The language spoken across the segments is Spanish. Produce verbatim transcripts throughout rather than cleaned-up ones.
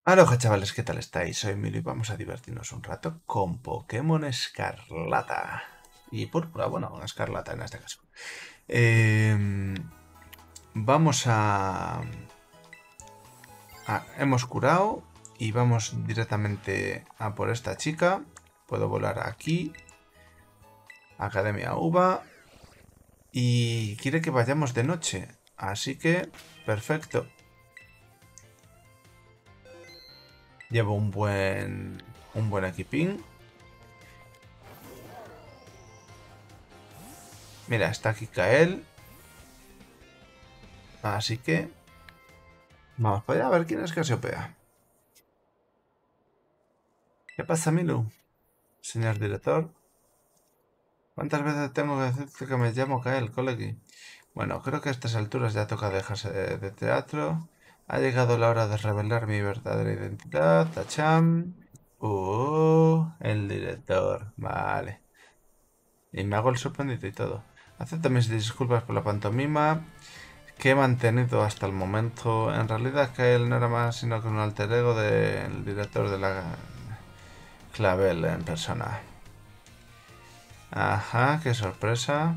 Aloha chavales, ¿qué tal estáis? Soy Emilio y vamos a divertirnos un rato con Pokémon Escarlata. Y Púrpura, bueno, Escarlata en este caso. Eh, vamos a, a- Hemos curado y vamos directamente a por esta chica. Puedo volar aquí. Academia Uva. Y quiere que vayamos de noche. Así que, perfecto. Llevo un buen, un buen equipín. Mira, está aquí Kael. Así que vamos para allá a ver quién es Casiopea. ¿Qué pasa, Milu? Señor director. ¿Cuántas veces tengo que decirte que me llamo Kael, colegi? Bueno, creo que a estas alturas ya toca dejarse de, de teatro. Ha llegado la hora de revelar mi verdadera identidad. Tacham. Uh, el director. Vale. Y me hago el sorprendido y todo. Acepto mis disculpas por la pantomima que he mantenido hasta el momento. En realidad, Kael no era más sino que un alter ego del director de la Clavel en persona. Ajá, qué sorpresa.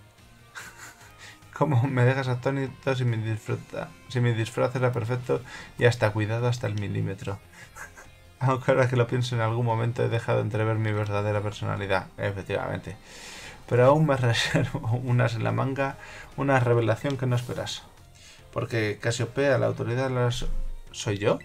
¿Cómo me dejas atónito si mi, disfruta, si mi disfraz era perfecto y hasta cuidado hasta el milímetro? Aunque ahora que lo pienso en algún momento he dejado entrever mi verdadera personalidad, efectivamente. Pero aún me reservo unas en la manga, una revelación que no esperas. Porque Casiopea, la autoridad, las... ¿Soy yo?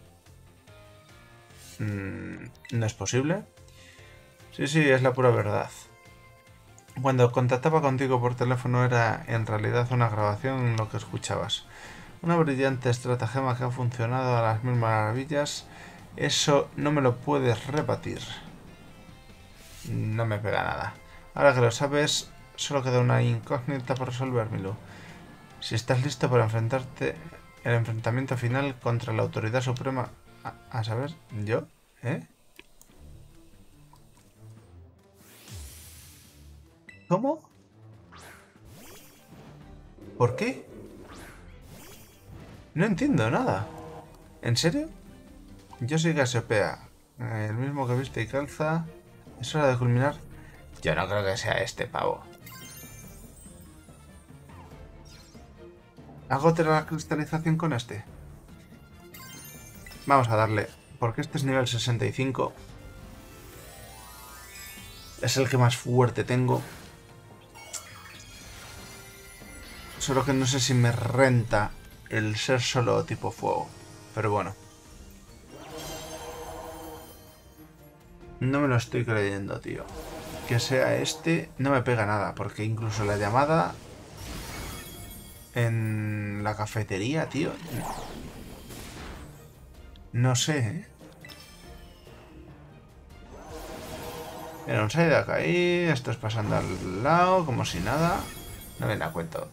Mm, ¿No es posible? Sí, sí, es la pura verdad. Cuando contactaba contigo por teléfono era en realidad una grabación lo que escuchabas. Una brillante estratagema que ha funcionado a las mil maravillas. Eso no me lo puedes rebatir. No me pega nada. Ahora que lo sabes, solo queda una incógnita por resolvérmelo. Si estás listo para enfrentarte el enfrentamiento final contra la autoridad suprema... A, a saber, ¿yo? ¿Eh? ¿Cómo? ¿Por qué? No entiendo nada. ¿En serio? Yo soy Casiopea, el mismo que viste y calza. Es hora de culminar. Yo no creo que sea este pavo. ¿Hago la cristalización con este? Vamos a darle, porque este es nivel sesenta y cinco. Es el que más fuerte tengo. Solo que no sé si me renta el ser solo tipo fuego. Pero bueno. No me lo estoy creyendo, tío. Que sea este no me pega nada, porque incluso la llamada en la cafetería, tío. No sé, ¿eh? Mira, un side acá ahí, esto es pasando al lado, como si nada. No viene a cuento.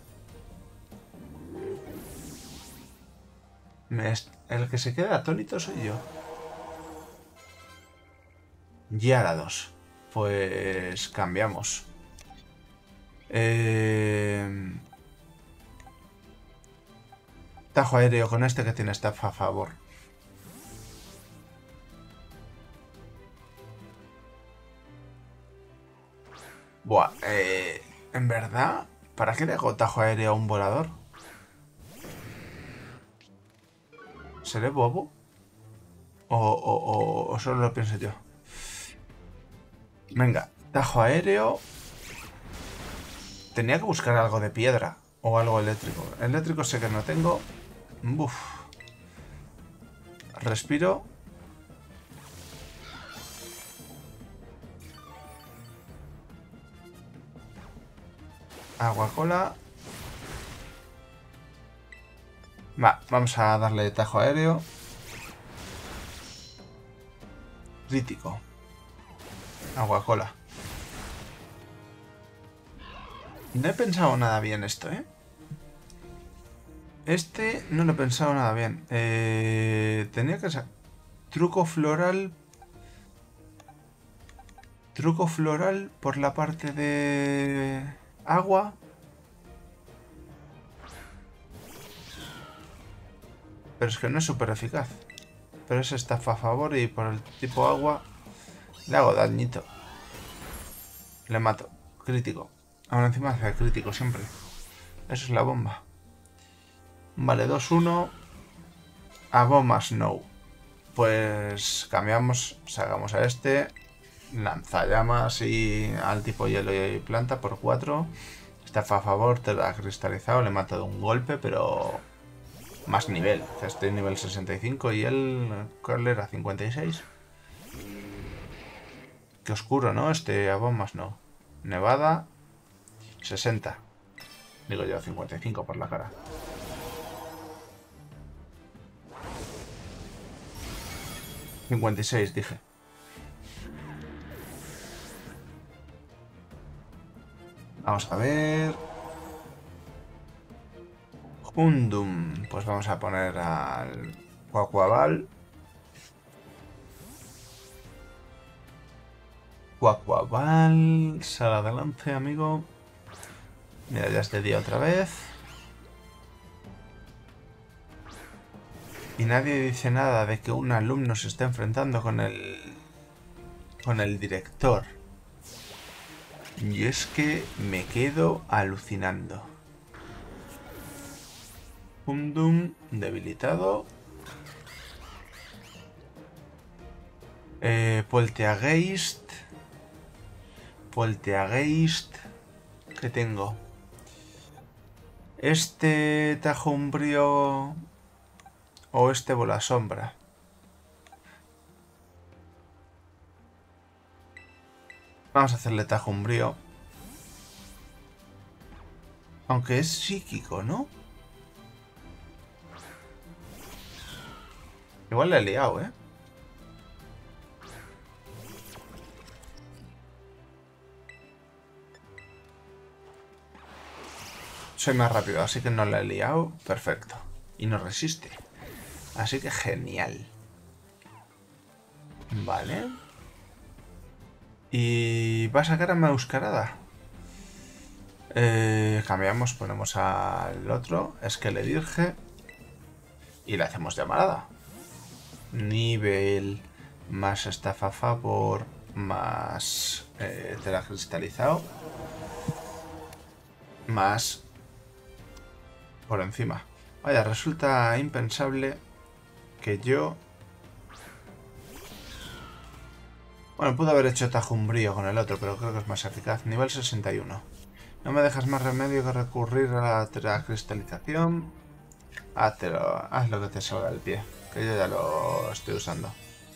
Me el que se queda atónito soy yo. Gyarados. Pues cambiamos. Eh... Tajo aéreo con este que tiene staff a favor. Buah, eh... ¿En verdad? ¿Para qué le hago tajo aéreo a un volador? ¿Seré bobo? O, o, o, o solo lo pienso yo. Venga, tajo aéreo. Tenía que buscar algo de piedra o algo eléctrico. Eléctrico sé que no tengo. Buf. Respiro. Agua cola. Va, vamos a darle tajo aéreo. Crítico. Agua cola. No he pensado nada bien esto, ¿eh? Este no lo he pensado nada bien. Eh, tenía que ser... Truco floral. Truco floral por la parte de... agua. Pero es que no es súper eficaz. pero ese está a favor y por el tipo agua le hago dañito. Le mato. Crítico. Ahora encima hace crítico siempre. Eso es la bomba. Vale, dos uno. A bomba Snow. Pues cambiamos, sacamos a este. Lanzallamas y al tipo hielo y planta por cuatro. Está a favor, te lo ha cristalizado, le mata de un golpe, pero más nivel. Este nivel sesenta y cinco y él, ¿cuál era? cincuenta y seis. Qué oscuro, ¿no? Este a bombas no. Nevada, sesenta. Digo yo, cincuenta y cinco por la cara. cincuenta y seis, dije. Vamos a ver. Hundum. Pues vamos a poner al Quaquaval. Quaquaval. Sal adelante, amigo. Mira, ya es de día otra vez. Y nadie dice nada de que un alumno se esté enfrentando con el... con el director. Y es que me quedo alucinando. Hundum debilitado. Eh, Polteageist. Polteageist. ¿Qué tengo? Este tajo umbrío o este bola sombra. Vamos a hacerle tajo umbrío. Aunque es psíquico, ¿no? Igual le he liado, ¿eh? Soy más rápido, así que no le he liado. Perfecto. Y no resiste. Así que genial. Vale. Y va a sacar a Meuscarada. Eh, cambiamos, ponemos al otro. Esqueledirge. Y le hacemos llamarada. Nivel más estafa a favor. Más eh, tela cristalizado. Más por encima. Vaya, resulta impensable que yo... Bueno, pude haber hecho tajo umbrío con el otro, pero creo que es más eficaz. Nivel sesenta y uno. No me dejas más remedio que recurrir a la cristalización. Hazlo, haz lo que te salga del pie, que yo ya lo estoy usando.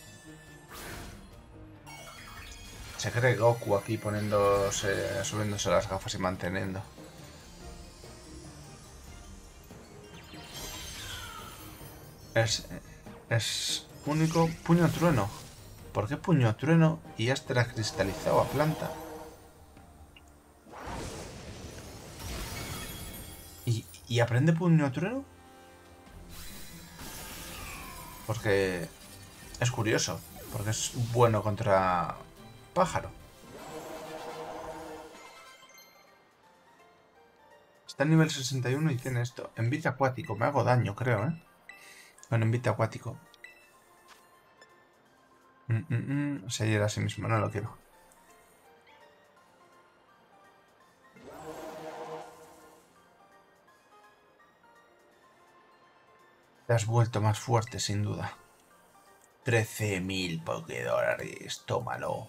Se cree Goku aquí poniéndose, subiéndose las gafas y manteniendo. Es, es único puño trueno. ¿Por qué puño trueno y Astra cristalizado a planta? ¿Y, y aprende puño trueno? Porque es curioso. Porque es bueno contra pájaro. Está en nivel sesenta y uno y tiene esto. Envite acuático. Me hago daño, creo, ¿eh? Bueno, envite acuático. Mm, mm, mm. Se hiera a sí mismo. No lo quiero. Te has vuelto más fuerte, sin duda. trece mil Pokédólares. Tómalo.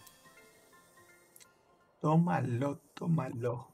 Tómalo, tómalo.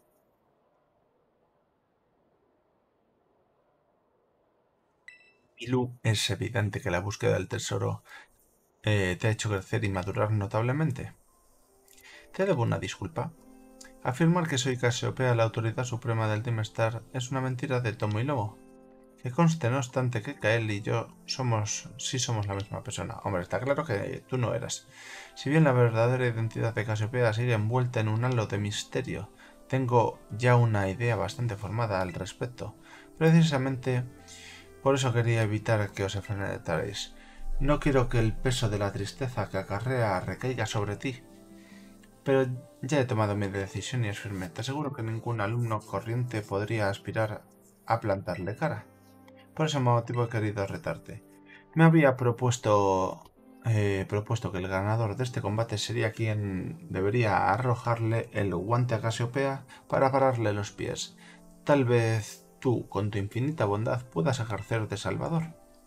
Milu, es evidente que la búsqueda del tesoro eh, te ha hecho crecer y madurar notablemente. Te debo una disculpa. Afirmar que soy Casiopea, la autoridad suprema del Team Star, es una mentira de tomo y lomo. Que conste, no obstante, que Kael y yo somos, sí somos la misma persona. Hombre, está claro que tú no eras. Si bien la verdadera identidad de Casiopea sigue envuelta en un halo de misterio, tengo ya una idea bastante formada al respecto. Precisamente por eso quería evitar que os enfrentarais. No quiero que el peso de la tristeza que acarrea recaiga sobre ti. Pero ya he tomado mi decisión y es firme. Te aseguro que ningún alumno corriente podría aspirar a plantarle cara. Por ese motivo he querido retarte. Me había propuesto, eh, propuesto que el ganador de este combate sería quien debería arrojarle el guante a Casiopea para pararle los pies. Tal vez tú, con tu infinita bondad, puedas ejercer de salvador.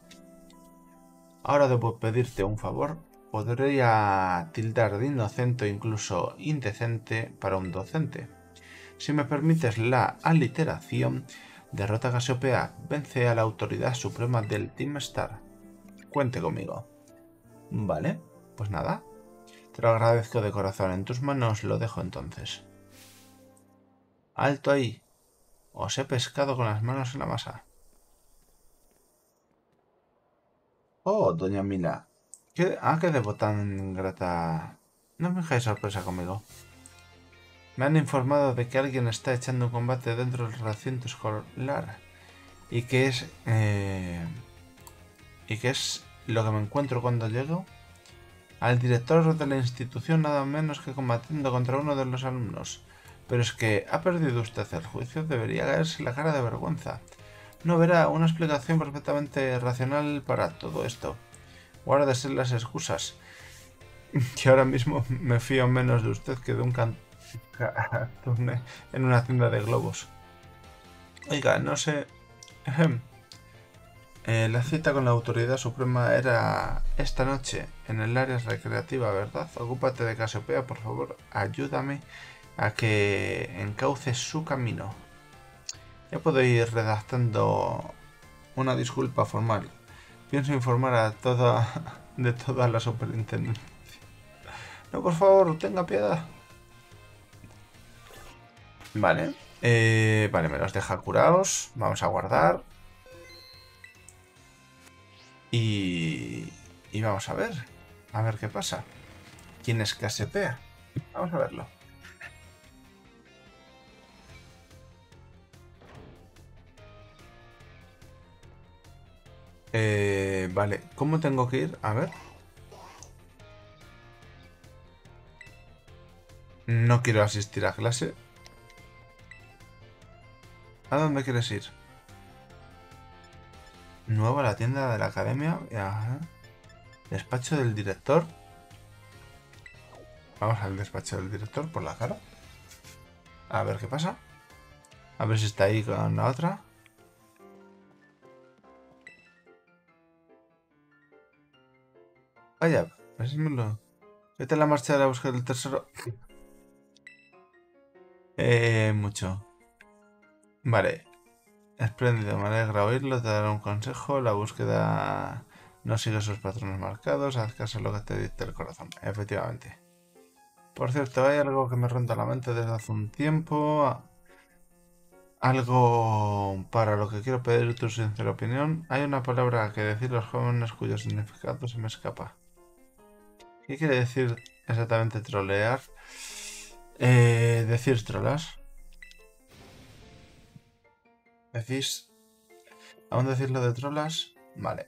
Ahora debo pedirte un favor. Podría tildar de inocente o incluso indecente para un docente. Si me permites la aliteración, derrota a Casiopea, vence a la autoridad suprema del Team Star. Cuente conmigo. Vale, pues nada. Te lo agradezco de corazón. En tus manos lo dejo entonces. Alto ahí. Os he pescado con las manos en la masa. Oh, doña Mila. ¿Qué, ¿A qué debo tan grata? No me dejáis sorpresa conmigo. Me han informado de que alguien está echando un combate dentro del recinto escolar. Y que es... Eh, y que es lo que me encuentro cuando llego. Al director de la institución nada menos que combatiendo contra uno de los alumnos. Pero es que ha perdido usted el juicio, debería caerse la cara de vergüenza. No verá una explicación perfectamente racional para todo esto. Guárdese las excusas. Que ahora mismo me fío menos de usted que de un canturne en una tienda de globos. Oiga, no sé... Eh, la cita con la autoridad suprema era esta noche en el área recreativa, ¿verdad? Ocúpate de Casiopea, por favor. Ayúdame a que encauce su camino. Ya puedo ir redactando una disculpa formal. Pienso informar a toda de toda la superintendencia. No, por favor, tenga piedad. Vale. Eh, vale, me los deja curados. Vamos a guardar. Y... Y vamos a ver. A ver qué pasa. ¿Quién es Casiopea? Vamos a verlo. Eh, vale, ¿cómo tengo que ir? A ver. No quiero asistir a clase. ¿A dónde quieres ir? Nuevo a la tienda de la academia. Ajá. Despacho del director. Vamos al despacho del director por la cara. A ver qué pasa. A ver si está ahí con la otra. Vaya, lo... Vete a la marcha a buscar el tesoro. Eh, mucho. Vale. Espléndido, me alegra oírlo, te daré un consejo. La búsqueda no sigue sus patrones marcados. Haz caso a lo que te dicte el corazón. Efectivamente. Por cierto, hay algo que me ronda la mente desde hace un tiempo. Algo para lo que quiero pedir tu sincera opinión. Hay una palabra que decir los jóvenes cuyo significado se me escapa. ¿Qué quiere decir exactamente trolear? Eh, decir trolas. ¿Decís? ¿Aún decirlo de trolas? Vale.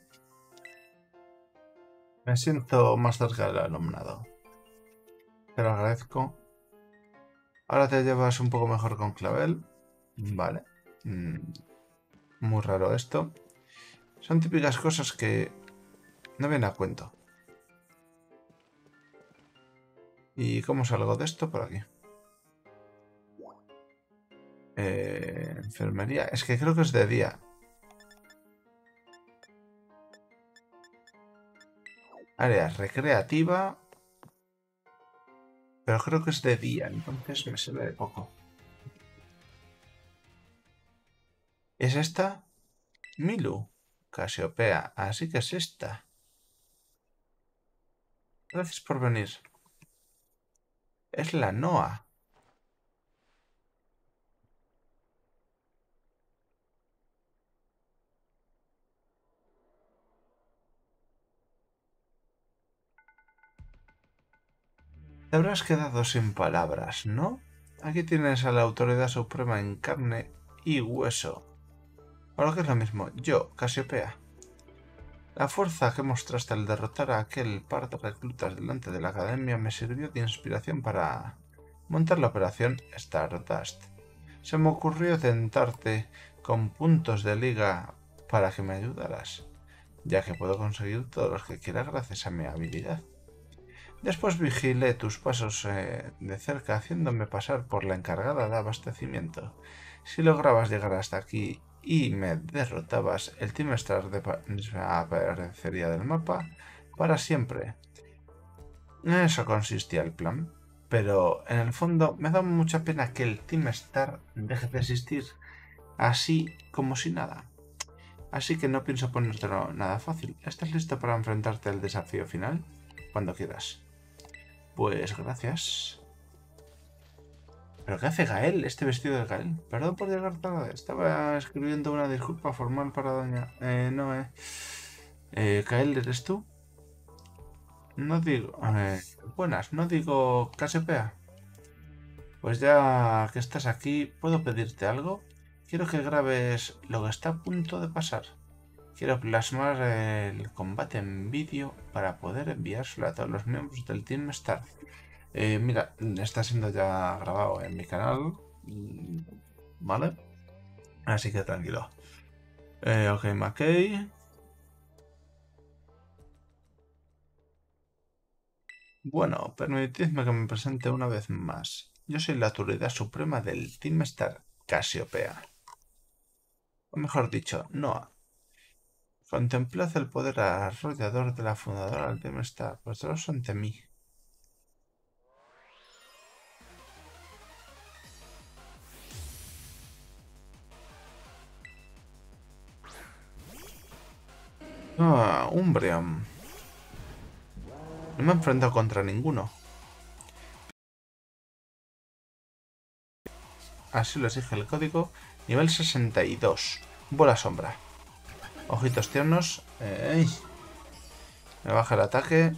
Me siento más cerca del alumnado. Te lo agradezco. Ahora te llevas un poco mejor con Clavel. Vale. Mm, muy raro esto. Son típicas cosas que no vienen a cuento. ¿Y cómo salgo de esto? Por aquí. Eh, enfermería. Es que creo que es de día. Área recreativa. Pero creo que es de día, entonces me sirve de poco. ¿Es esta? Milu. Casiopea. Así que es esta. Gracias por venir. Es la Noa. Te habrás quedado sin palabras, ¿no? Aquí tienes a la autoridad suprema en carne y hueso. O lo que es lo mismo, yo, Casiopea. La fuerza que mostraste al derrotar a aquel par de reclutas delante de la academia me sirvió de inspiración para montar la operación Stardust. Se me ocurrió tentarte con puntos de liga para que me ayudaras. ya que puedo conseguir todos los que quiera gracias a mi habilidad. Después vigilé tus pasos eh, de cerca, haciéndome pasar por la encargada de abastecimiento. Si lograbas llegar hasta aquí y me derrotabas, el Team Star desaparecería del mapa para siempre. En eso consistía el plan. Pero en el fondo me da mucha pena que el Team Star deje de existir así como si nada. Así que no pienso ponértelo nada fácil. ¿Estás listo para enfrentarte al desafío final? Cuando quieras. Pues gracias. ¿Pero qué hace Gael? Este vestido de Gael. Perdón por llegar tarde. Estaba escribiendo una disculpa formal para doña... Eh, no, eh... eh Gael, ¿eres tú? No digo... Eh, buenas, no digo Casiopea. Pues ya que estás aquí, ¿puedo pedirte algo? Quiero que grabes lo que está a punto de pasar. Quiero plasmar el combate en vídeo para poder enviárselo a todos los miembros del Team Star. Eh, mira, está siendo ya grabado en mi canal, ¿vale? Así que tranquilo. Eh, ok, McKay. Bueno, permitidme que me presente una vez más. Yo soy la autoridad suprema del Team Star, Casiopea. O mejor dicho, Noah. Contemplad el poder arrollador de la fundadora del Team Star. Vosotros ante mí. Ah, Umbreon. No me he enfrentado contra ninguno. Así lo exige el código. Nivel sesenta y dos. Bola sombra. Ojitos tiernos. ¡Ey! Me baja el ataque.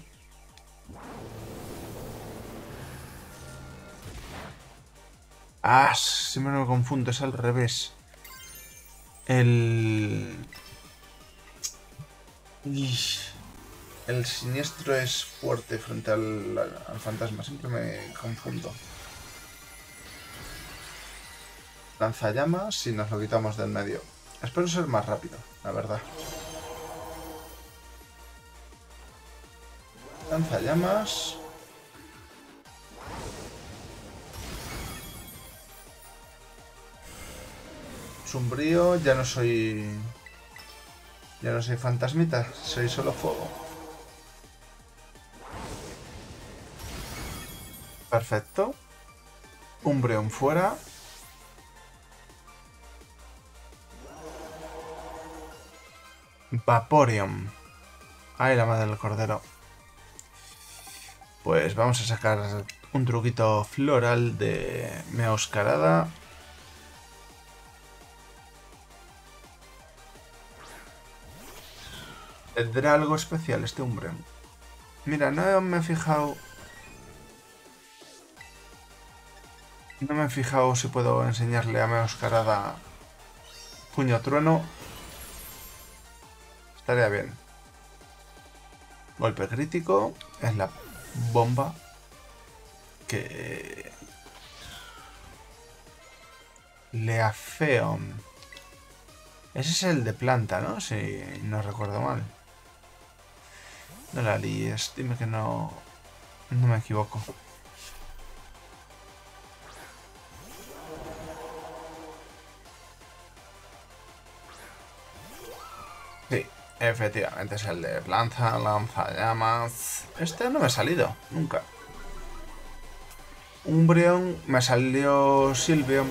¡Ah! Siempre me confundo. Es al revés. El... El siniestro es fuerte frente al, al fantasma. Siempre me confundo. Lanzallamas y nos lo quitamos del medio. Espero ser más rápido, la verdad. Lanzallamas. Sombrío, ya no soy... Ya no soy fantasmita, soy solo fuego. Perfecto. Umbreon fuera. Vaporeon. Ay, la madre del cordero. Pues vamos a sacar un truquito floral de Meowscarada. ¿Tendrá algo especial este Umbreon? Mira, no me he fijado... No me he fijado si puedo enseñarle a Meowscarada Puño Trueno. Estaría bien. Golpe crítico. Es la bomba que... Leafeon. Ese es el de planta, ¿no? Si no recuerdo mal. No la líes. Dime que no... No me equivoco. Sí, efectivamente es el de planta, lanzallamas. Este no me ha salido, nunca. Umbreon, me salió Sylveon.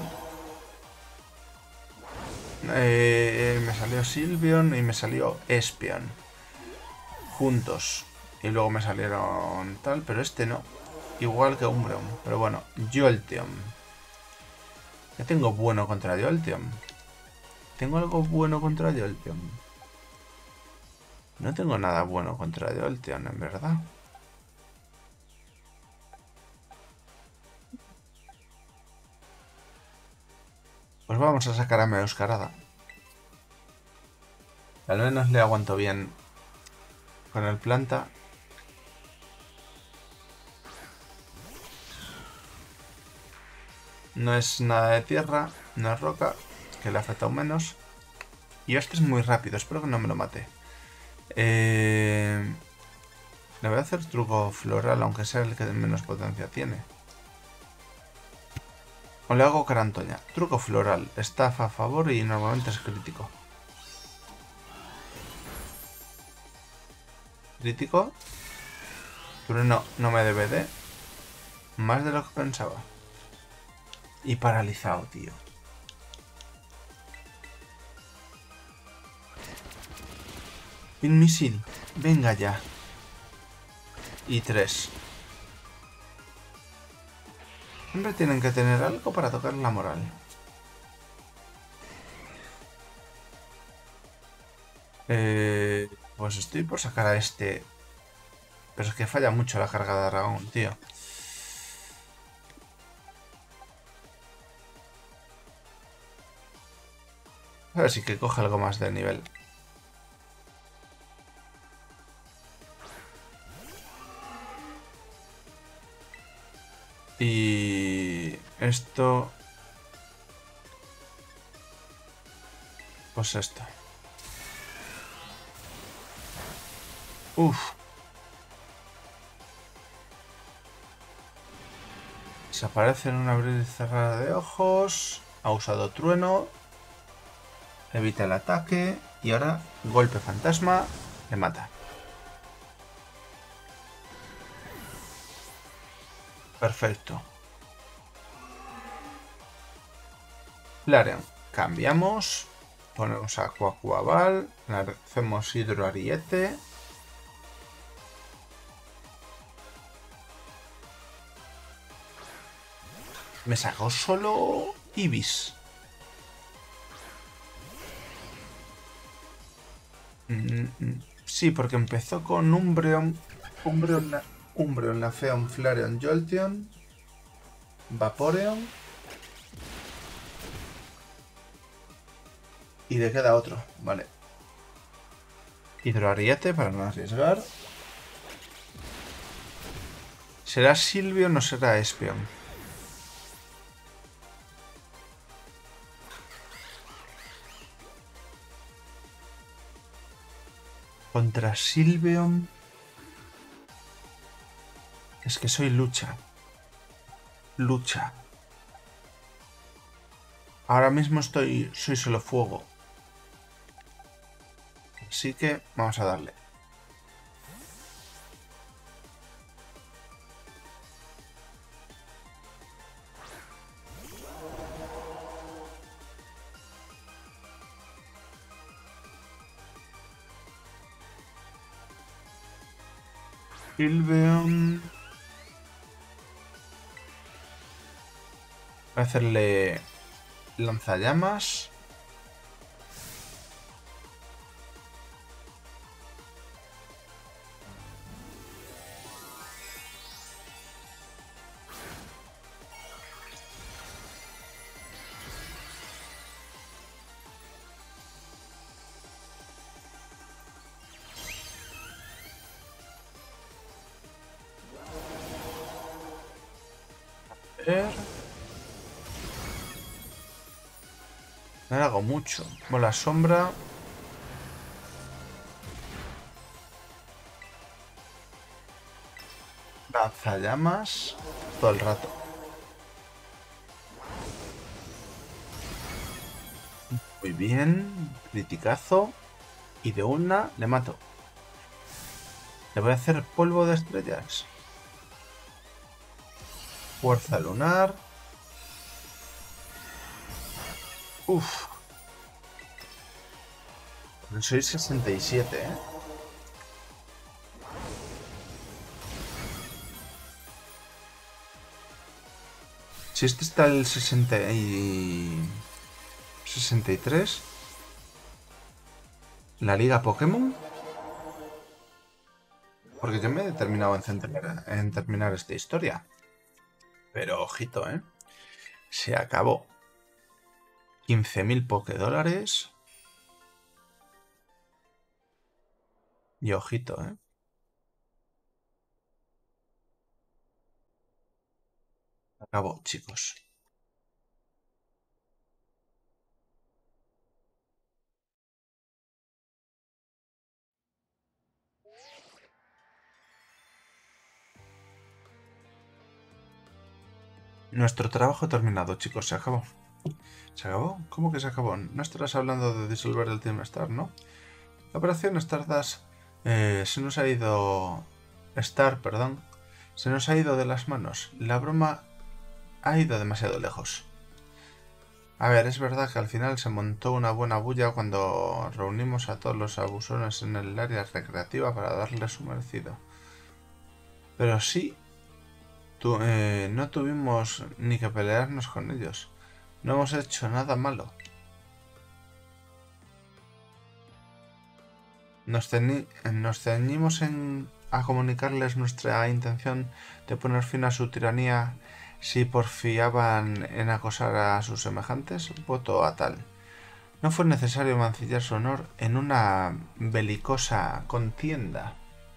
Eh, me salió Sylveon y me salió Espeon. Juntos. Y luego me salieron tal, pero este no. Igual que Umbreon. Pero bueno, Jolteon. ¿Qué tengo bueno contra Jolteon? ¿Tengo algo bueno contra Jolteon? No tengo nada bueno contra Jolteon, en verdad. Pues vamos a sacar a Meowscarada. Al menos le aguanto bien con el planta. No es nada de tierra, no es roca, que le afecta aún menos. Y este es muy rápido, espero que no me lo mate. Eh, le voy a hacer truco floral, aunque sea el que menos potencia tiene. O le hago carantoña. Truco floral. Estafa a favor y normalmente es crítico. Crítico. Pero no, no me debe de. Más de lo que pensaba. Y paralizado, tío. Un misil. Venga ya. Y tres. Siempre tienen que tener algo para tocar la moral. Eh, pues estoy por sacar a este. Pero es que falla mucho la carga de dragón, tío. A ver si que coge algo más de nivel. Y esto... Pues esto. Uf. Desaparece en un abrir y cerrar de ojos. Ha usado trueno. Evita el ataque. Y ahora golpe fantasma. Le mata. Perfecto. Flareon. Cambiamos. Ponemos a Coacuaval. Hacemos Hidro Ariete. Me sacó solo Ibis. Mm, mm. Sí, porque empezó con Umbreon. Umbreon, la, Umbreon, Lafeon, Flareon, Jolteon. Vaporeon. Y le queda otro. Vale. Hidroariete para no arriesgar. ¿Será Silvio o no será Espeon? Contra Silveon. Es que soy lucha. Lucha. Ahora mismo estoy. Soy solo fuego. Así que vamos a darle. Silveon. Voy a hacerle lanzallamas. No le hago mucho. Bola sombra. Lanzallamas. Todo el rato. Muy bien. Criticazo. Y de una le mato. Le voy a hacer polvo de estrellas. Fuerza lunar. Uf. Soy sesenta y siete, ¿eh? Si este está el sesenta y... sesenta y tres. La liga Pokémon. Porque yo me he determinado en, centenar- en terminar esta historia. Pero ojito, ¿eh? Se acabó. quince mil Pokédólares. Y ojito, ¿eh? Acabó, chicos. Nuestro trabajo terminado, chicos, se acabó. ¿Se acabó? ¿Cómo que se acabó? No estarás hablando de disolver el Team Star, ¿no? La operación Stardust eh, se nos ha ido... Star, perdón. Se nos ha ido de las manos. La broma ha ido demasiado lejos. A ver, es verdad que al final se montó una buena bulla cuando reunimos a todos los abusones en el área recreativa para darles su merecido. Pero sí, tu, eh, no tuvimos ni que pelearnos con ellos. No hemos hecho nada malo. Nos, nos ceñimos en, a comunicarles nuestra intención de poner fin a su tiranía si porfiaban en acosar a sus semejantes. Voto a tal. No fue necesario mancillar su honor en una belicosa contienda.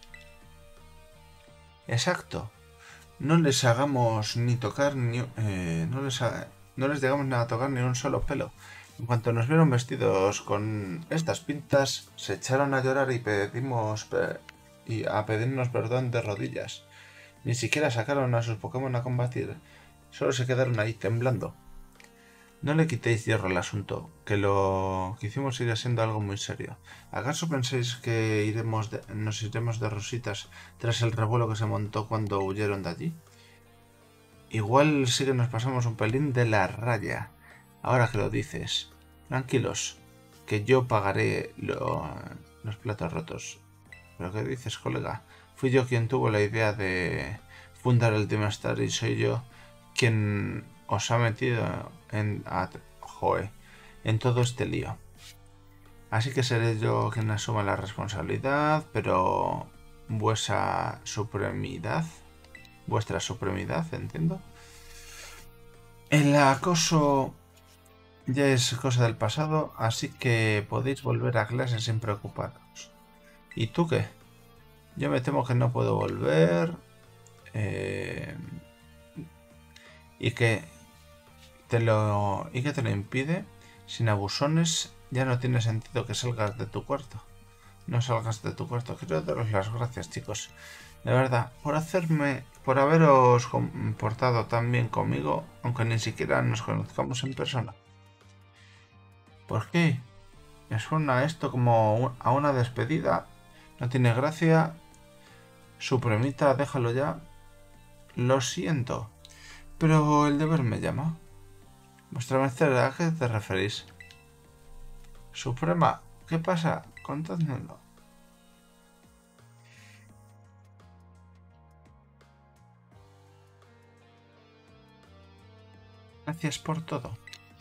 Exacto. No les hagamos ni tocar ni... Eh, no, les ha, no les llegamos a tocar ni un solo pelo. En cuanto nos vieron vestidos con estas pintas, se echaron a llorar y pedimos y a pedirnos perdón de rodillas. Ni siquiera sacaron a sus Pokémon a combatir. Solo se quedaron ahí temblando. No le quitéis hierro al asunto, que lo que hicimos sigue siendo algo muy serio. ¿Acaso pensáis que iremos de, nos iremos de rositas tras el revuelo que se montó cuando huyeron de allí? Igual sí que nos pasamos un pelín de la raya. Ahora que lo dices. Tranquilos, que yo pagaré lo, los platos rotos. ¿Pero qué dices, colega? Fui yo quien tuvo la idea de fundar el Team Star y soy yo quien os ha metido en, a, joe, en todo este lío. Así que seré yo quien asuma la responsabilidad, pero vuestra supremidad, vuestra supremidad, entiendo. El acoso ya es cosa del pasado, así que podéis volver a clase sin preocuparos. ¿Y tú qué? Yo me temo que no puedo volver. Eh, y que te lo y que te lo impide. Sin abusones ya no tiene sentido que salgas de tu cuarto. No salgas de tu cuarto. Quiero daros las gracias, chicos. De verdad, por hacerme, por haberos comportado tan bien conmigo, aunque ni siquiera nos conozcamos en persona. ¿Por qué? Me suena esto como a una despedida. No tiene gracia. Supremita, déjalo ya. Lo siento. Pero el deber me llama. Vuestra merced, ¿a qué te referís? Suprema, ¿qué pasa? Contádmelo. Gracias por todo.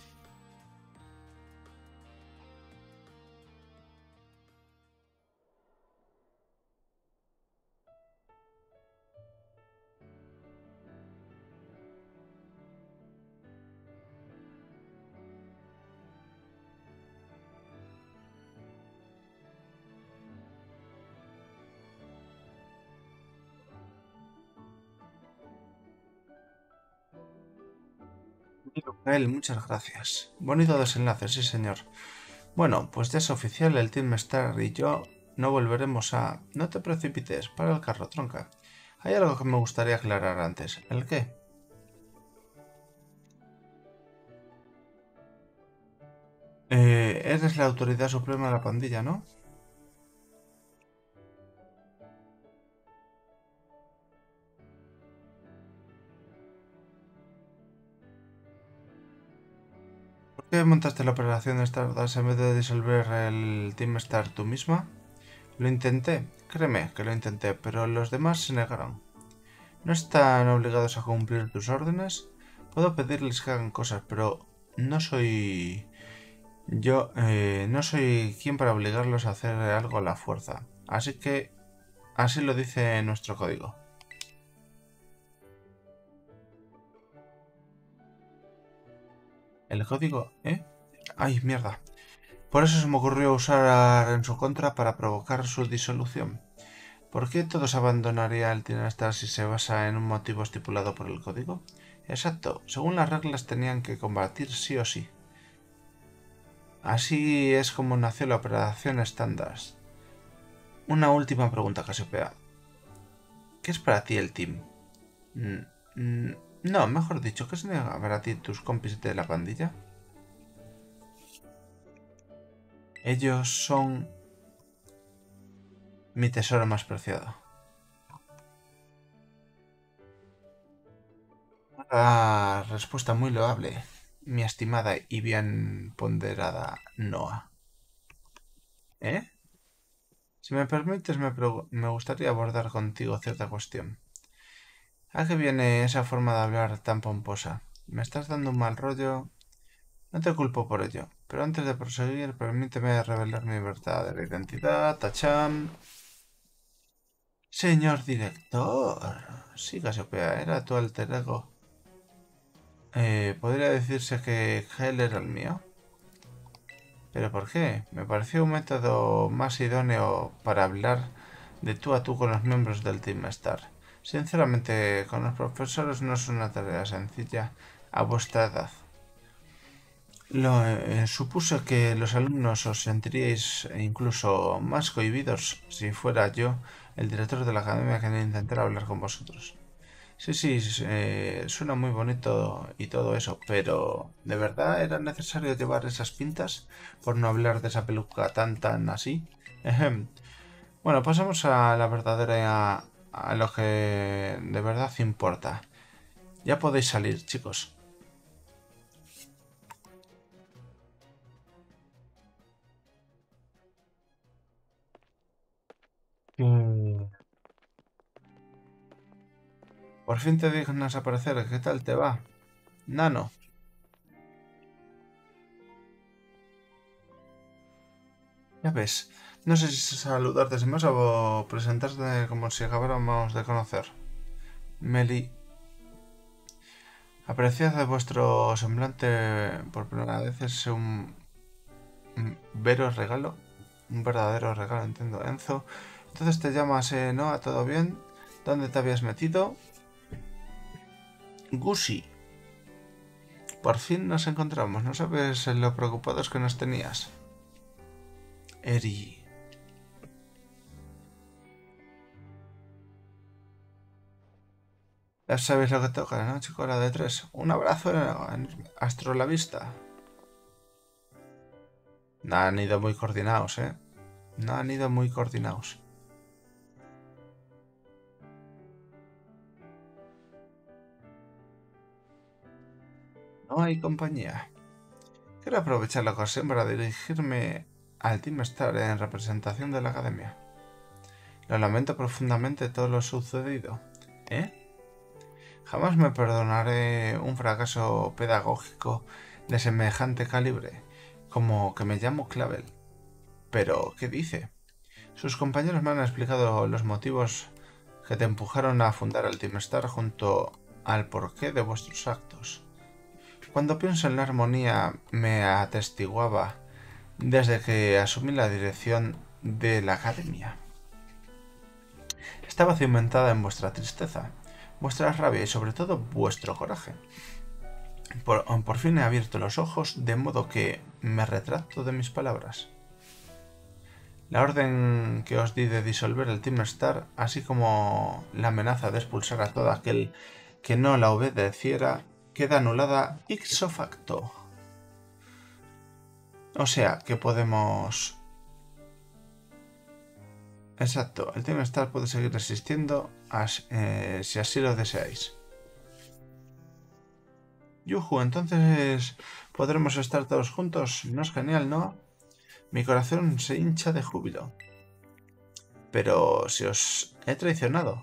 Gael, muchas gracias. Bonito desenlace, sí señor. Bueno, pues ya es oficial, el Team Star y yo no volveremos a... No te precipites, para el carro, tronca. Hay algo que me gustaría aclarar antes. ¿El qué? Eh, eres la autoridad suprema de la pandilla, ¿no? ¿Por qué montaste la operación Stardust en vez de disolver el Team Star tú misma? Lo intenté, créeme que lo intenté, pero los demás se negaron. ¿No están obligados a cumplir tus órdenes? Puedo pedirles que hagan cosas, pero no soy... Yo eh, no soy quien para obligarlos a hacer algo a la fuerza. Así que... Así lo dice nuestro código. ¿El código? ¿Eh? ¡Ay, mierda! Por eso se me ocurrió usar en su contra para provocar su disolución. ¿Por qué todos abandonaría el Tinestar si se basa en un motivo estipulado por el código? Exacto, según las reglas tenían que combatir sí o sí. Así es como nació la operación Stardust. Una última pregunta, Casiopea. ¿Qué es para ti el team? No, mejor dicho, ¿qué significa para ti tus compis de la pandilla? Ellos son mi tesoro más preciado. Ah, respuesta muy loable, mi estimada y bien ponderada Noah. ¿Eh? Si me permites, me, me gustaría abordar contigo cierta cuestión. ¿A qué viene esa forma de hablar tan pomposa? Me estás dando un mal rollo. No te culpo por ello, pero antes de proseguir, permíteme revelar mi verdadera identidad. Tacham. Señor director. Sí, Casiopea, era tu alter ego. Eh, podría decirse que Hell era el mío. ¿Pero por qué? Me pareció un método más idóneo para hablar de tú a tú con los miembros del Team Star. Sinceramente, con los profesores no es una tarea sencilla a vuestra edad. Lo, eh, supuse que los alumnos os sentiríais incluso más cohibidos si fuera yo el director de la academia que intentara hablar con vosotros. Sí, sí, eh, suena muy bonito y todo eso, pero ¿de verdad era necesario llevar esas pintas por no hablar de esa peluca tan tan así? Ejem. Bueno, pasamos a la verdadera, a lo que de verdad importa. Ya podéis salir, chicos. Mm. Por fin te dignas aparecer, ¿qué tal te va? Nano. Ya ves, no sé si saludarte sin más o presentarte como si acabáramos de conocer. Meli, apreciad de vuestro semblante por primera vez, es un, un veros regalo, un verdadero regalo, entiendo. Enzo, entonces te llamas eh, Noah, ¿todo bien? ¿Dónde te habías metido? Gusi, por fin nos encontramos, ¿no sabes lo preocupados que nos tenías? Eri. Ya sabéis lo que toca, ¿no, chico? La de tres. Un abrazo enorme. Astro la vista. No han ido muy coordinados, ¿eh? No han ido muy coordinados. No hay compañía. Quiero aprovechar la ocasión para dirigirme al Team Star en representación de la academia. Lo lamento profundamente todo lo sucedido. ¿Eh? Jamás me perdonaré un fracaso pedagógico de semejante calibre, como que me llamo Clavel. Pero, ¿qué dice? Sus compañeros me han explicado los motivos que te empujaron a fundar el Team Star junto al porqué de vuestros actos. Cuando pienso en la armonía me atestiguaba desde que asumí la dirección de la academia. Estaba cimentada en vuestra tristeza, vuestra rabia y sobre todo vuestro coraje. Por, por fin he abierto los ojos, de modo que me retracto de mis palabras. La orden que os di de disolver el Team Star, así como la amenaza de expulsar a todo aquel que no la obedeciera, queda anulada ipso facto. O sea, que podemos... Exacto, el Team Star puede seguir existiendo eh, si así lo deseáis. Yuju, entonces podremos estar todos juntos. ¿No es genial, no? Mi corazón se hincha de júbilo. Pero si os he traicionado.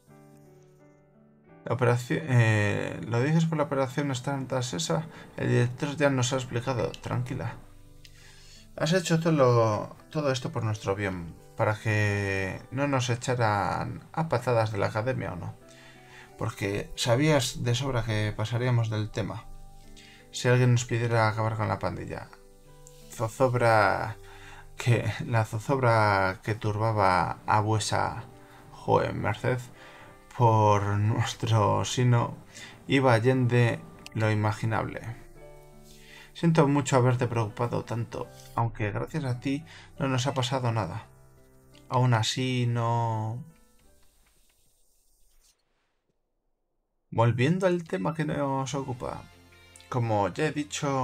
La operación... Eh, ¿Lo dices por la operación Stantas esa? El director ya nos ha explicado. Tranquila. Has hecho todo, lo, todo esto por nuestro bien. Para que no nos echaran a patadas de la academia o no. Porque sabías de sobra que pasaríamos del tema. Si alguien nos pidiera acabar con la pandilla. Zozobra... Que la zozobra que turbaba a vuesa... Joe, merced... por nuestro sino iba allende lo imaginable. Siento mucho haberte preocupado tanto, aunque gracias a ti no nos ha pasado nada. Aún así no... volviendo al tema que nos ocupa. Como ya he dicho,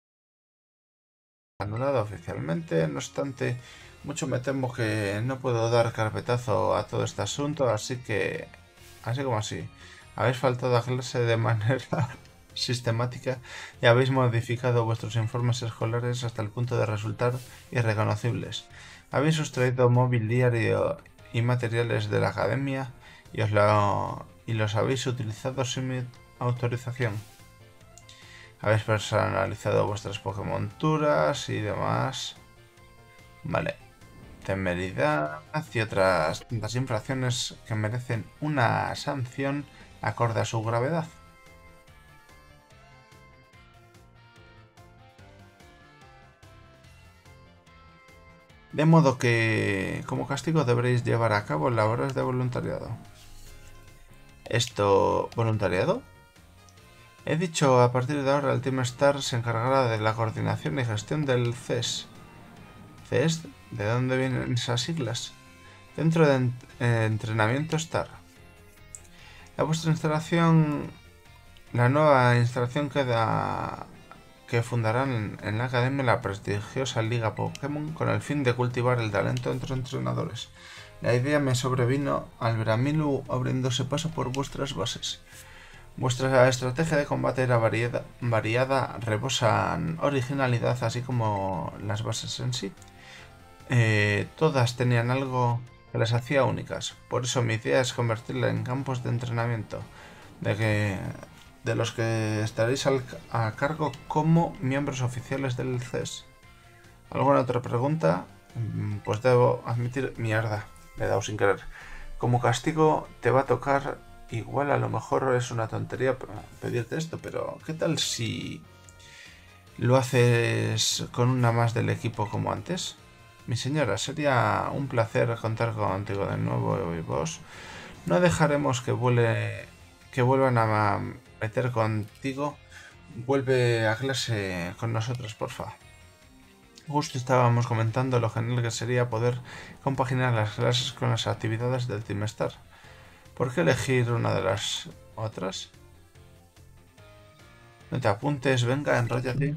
anulado oficialmente, no obstante, mucho me temo que no puedo dar carpetazo a todo este asunto, así que, así como así, habéis faltado a clase de manera sistemática y habéis modificado vuestros informes escolares hasta el punto de resultar irreconocibles. Habéis sustraído mobiliario y materiales de la academia y, os lo, y los habéis utilizado sin mi autorización. Habéis personalizado vuestras Pokémonturas y demás. Vale. Temeridad y otras tantas infracciones que merecen una sanción acorde a su gravedad. De modo que, como castigo, deberéis llevar a cabo labores de voluntariado. ¿Esto voluntariado? He dicho, a partir de ahora el Team Star se encargará de la coordinación y gestión del C E S. ¿C E S? ¿De dónde vienen esas siglas? Dentro de ent eh, entrenamiento Star. La vuestra instalación, la nueva instalación queda que fundarán en la academia la prestigiosa Liga Pokémon con el fin de cultivar el talento entre entrenadores. La idea me sobrevino al ver a Milu abriéndose paso por vuestras bases. Vuestra estrategia de combate era variada, variada rebosan originalidad, así como las bases en sí. Eh, todas tenían algo que las hacía únicas. Por eso mi idea es convertirla en campos de entrenamiento, de, que, de los que estaréis al, a cargo como miembros oficiales del C E S. ¿Alguna otra pregunta? Pues debo admitir, mierda, le he dado sin querer. Como castigo te va a tocar, igual a lo mejor es una tontería pedirte esto, pero ¿qué tal si lo haces con una más del equipo como antes? Mi señora, sería un placer contar contigo de nuevo y vos. No dejaremos que, vuele, que vuelvan a meter contigo. Vuelve a clase con nosotros, porfa. Justo estábamos comentando lo genial que sería poder compaginar las clases con las actividades del Team Star. ¿Por qué elegir una de las otras? No te apuntes, venga, enróllate.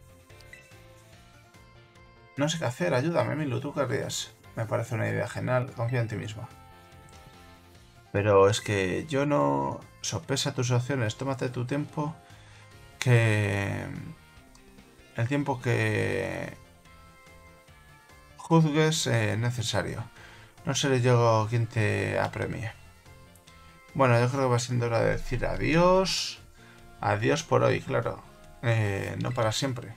No sé qué hacer, ayúdame, Milu, ¿tú qué harías? Me parece una idea genial, confía en ti misma. Pero es que yo no... Sopesa tus opciones, tómate tu tiempo, que... El tiempo que... juzgues eh, necesario. No seré yo quien te apremie. Bueno, yo creo que va siendo hora de decir adiós. Adiós por hoy, claro. Eh, no para siempre.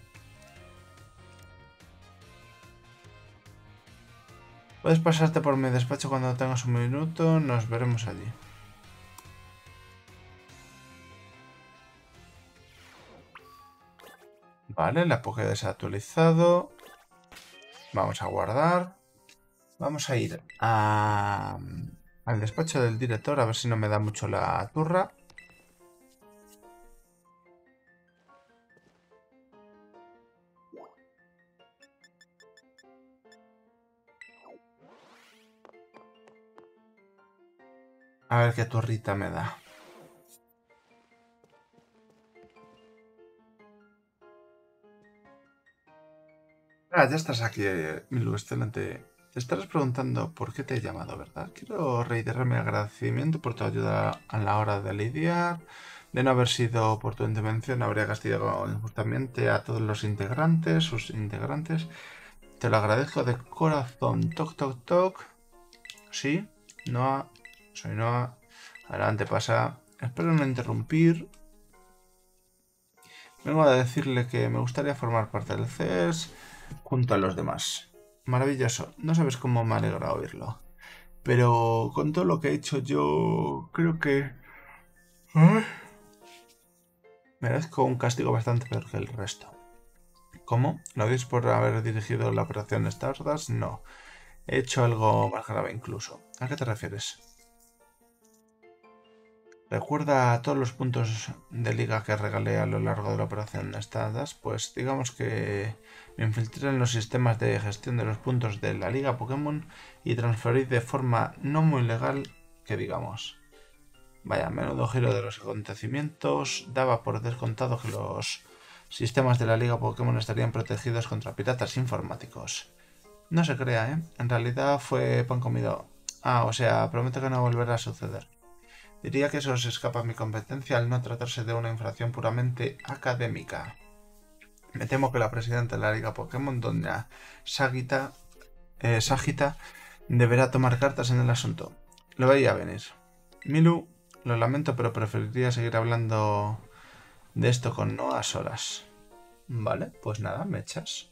Puedes pasarte por mi despacho cuando tengas un minuto. Nos veremos allí. Vale, la Pokédex ha actualizado. Vamos a guardar. Vamos a ir a, al despacho del director a ver si no me da mucho la turra. A ver qué turrita me da. Ah, ya estás aquí, Milu, excelente. Te estarás preguntando por qué te he llamado, ¿verdad? Quiero reiterar mi agradecimiento por tu ayuda a la hora de lidiar. De no haber sido por tu intervención, habría castigado injustamente a todos los integrantes, sus integrantes. Te lo agradezco de corazón. Toc, toc, toc. Sí, Noah. Soy Noah. Adelante, pasa. Espero no interrumpir. Vengo a decirle que me gustaría formar parte del C E S junto a los demás. Maravilloso. No sabes cómo me alegra oírlo. Pero con todo lo que he hecho yo creo que... ¿Eh? merezco un castigo bastante peor que el resto. ¿Cómo? ¿Lo dices por haber dirigido la operación Stardust? No. He hecho algo más grave incluso. ¿A qué te refieres? ¿Recuerda todos los puntos de liga que regalé a lo largo de la operación Stardust? Pues digamos que me infiltré en los sistemas de gestión de los puntos de la liga Pokémon y transferí de forma no muy legal, que digamos. Vaya, menudo giro de los acontecimientos. Daba por descontado que los sistemas de la Liga Pokémon estarían protegidos contra piratas informáticos. No se crea, ¿eh? En realidad fue pan comido. Ah, o sea, prometo que no volverá a suceder. Diría que eso se escapa a mi competencia al no tratarse de una infracción puramente académica. Me temo que la presidenta de la Liga Pokémon, doña Sagita, eh, Sagita, deberá tomar cartas en el asunto. Lo veía venir. Milu, lo lamento, pero preferiría seguir hablando de esto con Noah a solas. Vale, pues nada, me echas.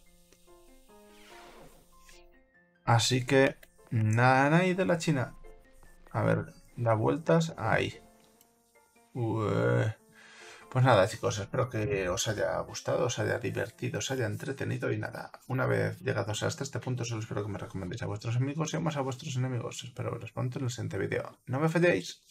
Así que, Nanai de la China. A ver, da vueltas. Ahí. Ué. Pues nada, chicos, espero que os haya gustado, os haya divertido, os haya entretenido y nada. Una vez llegados hasta este punto, solo espero que me recomendéis a vuestros amigos y más a vuestros enemigos. Espero veros pronto en el siguiente vídeo. ¡No me falléis!